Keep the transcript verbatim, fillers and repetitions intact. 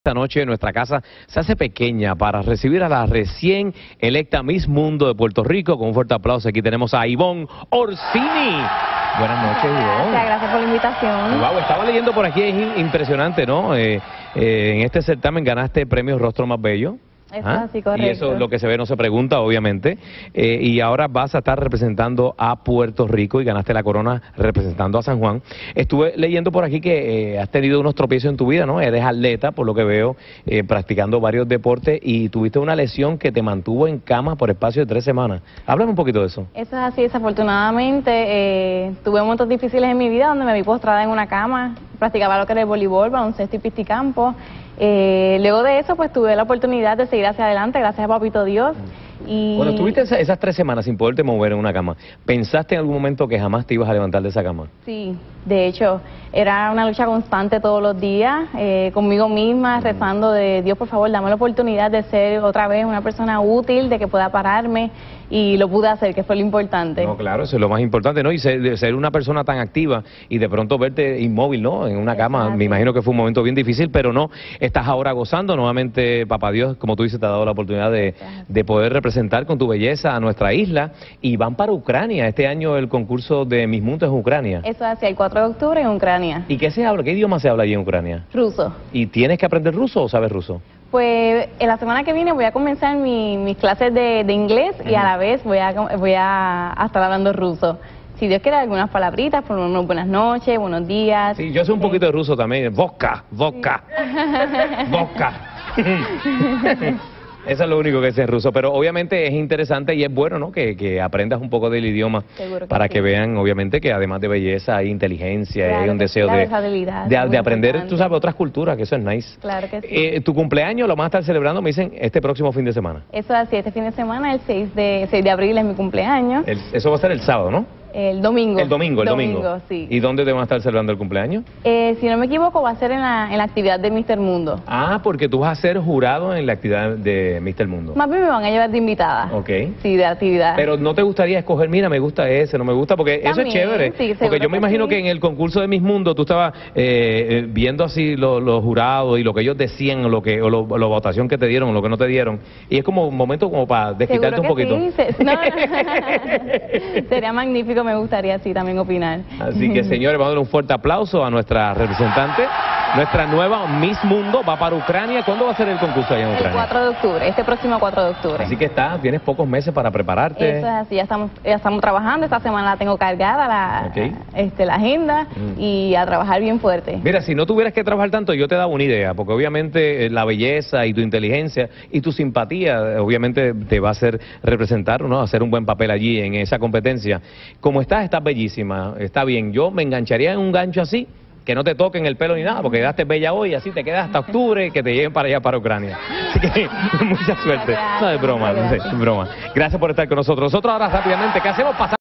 Esta noche nuestra casa se hace pequeña para recibir a la recién electa Miss Mundo de Puerto Rico. Con un fuerte aplauso aquí tenemos a Ivonne Orsini. Buenas noches, Ivonne. Gracias, gracias por la invitación. Wow, estaba leyendo por aquí, es impresionante, ¿no? Eh, eh, en este certamen ganaste premios Rostro Más Bello. Eso ¿Ah? es así, correcto. Y eso lo que se ve no se pregunta, obviamente. Eh, y ahora vas a estar representando a Puerto Rico y ganaste la corona representando a San Juan. Estuve leyendo por aquí que eh, has tenido unos tropiezos en tu vida, ¿no? Eres atleta, por lo que veo, eh, practicando varios deportes y tuviste una lesión que te mantuvo en cama por espacio de tres semanas. Háblame un poquito de eso. Eso es así, desafortunadamente eh, tuve momentos difíciles en mi vida donde me vi postrada en una cama, practicaba lo que era el voleibol, baloncesto y piscicampo. Eh, luego de eso, pues tuve la oportunidad de seguir hacia adelante, gracias a Papito Dios. Y... Cuando estuviste esa, esas tres semanas sin poderte mover en una cama, ¿pensaste en algún momento que jamás te ibas a levantar de esa cama? Sí, de hecho, era una lucha constante todos los días, eh, conmigo misma, Mm. rezando de Dios, por favor, dame la oportunidad de ser otra vez una persona útil, de que pueda pararme, y lo pude hacer, que fue lo importante. No, claro, eso es lo más importante, ¿no? Y ser, de ser una persona tan activa y de pronto verte inmóvil, ¿no? En una cama, Exacto. me imagino que fue un momento bien difícil, pero no, estás ahora gozando. Nuevamente, Papá Dios, como tú dices, te ha dado la oportunidad de, de poder representar con tu belleza a nuestra isla, y van para Ucrania. Este año el concurso de Miss Mundo es en Ucrania. Eso hacia el cuatro de octubre en Ucrania. ¿Y qué se habla? ¿Qué idioma se habla allí en Ucrania? Ruso. ¿Y tienes que aprender ruso o sabes ruso? Pues en la semana que viene voy a comenzar mi- mis clases de, de inglés y a la vez voy a, voy a, a estar hablando ruso. Si Dios quiere, algunas palabritas, por unos buenas noches, buenos días. Sí, yo sé un Eh, poquito de ruso también. Vodka, vodka, vodka. Eso es lo único que sé en ruso, pero obviamente es interesante y es bueno, ¿no? Que, que aprendas un poco del idioma. Seguro que para sí. que vean, obviamente, que además de belleza hay inteligencia, Claro hay un que deseo sí, la de, versatilidad, de, muy de aprender, importante. tú sabes, otras culturas, que eso es nice. Claro que sí. Eh, tu cumpleaños lo vas a estar celebrando, me dicen, este próximo fin de semana. Eso es así, este fin de semana, el seis de, seis de abril es mi cumpleaños. El- eso va a ser el sábado, ¿no? El domingo. El domingo, el domingo. Domingo, sí. ¿Y dónde te van a estar celebrando el cumpleaños? Eh, si no me equivoco, va a ser en la, en la actividad de míster Mundo. Ah, porque tú vas a ser jurado en la actividad de míster Mundo. Más bien me van a llevar de invitada. Ok. Sí, de actividad. Pero no te gustaría escoger, mira, me gusta ese, no me gusta, porque eso es También, chévere. sí, Porque seguro yo me que imagino sí. que en el concurso de Miss Mundo tú estabas eh, eh, viendo así lo- los jurados y lo que ellos decían, o lo que, o lo, o la votación que te dieron, o lo que no te dieron. Y es como un momento como para desquitarte un Seguro que poquito. sí, se- no, sería magnífico, me gustaría así también opinar. Así que, señores, vamos a darle un fuerte aplauso a nuestra representante. Nuestra nueva Miss Mundo va para Ucrania. ¿Cuándo va a ser el concurso allá en El Ucrania? cuatro de octubre, este próximo cuatro de octubre. Así que está, tienes pocos meses para prepararte. Eso es así, ya estamos, ya estamos trabajando, esta semana la tengo cargada, la, Ok. este, la agenda, Mm. y a trabajar bien fuerte. Mira, si no tuvieras que trabajar tanto, yo te daba una idea, porque obviamente eh, la belleza y tu inteligencia y tu simpatía, eh, obviamente te va a hacer representar, ¿no? Hacer un buen papel allí en esa competencia. Como estás, estás bellísima, está bien. Yo me engancharía en un gancho así, que no te toquen el pelo ni nada, porque quedaste bella hoy, así te quedas hasta octubre, que te lleven para allá, para Ucrania. Así que mucha suerte. Gracias, No es broma, muchas no sé, gracias. es broma. Gracias por estar con nosotros. Nosotros ahora rápidamente, ¿qué hacemos? Pasamos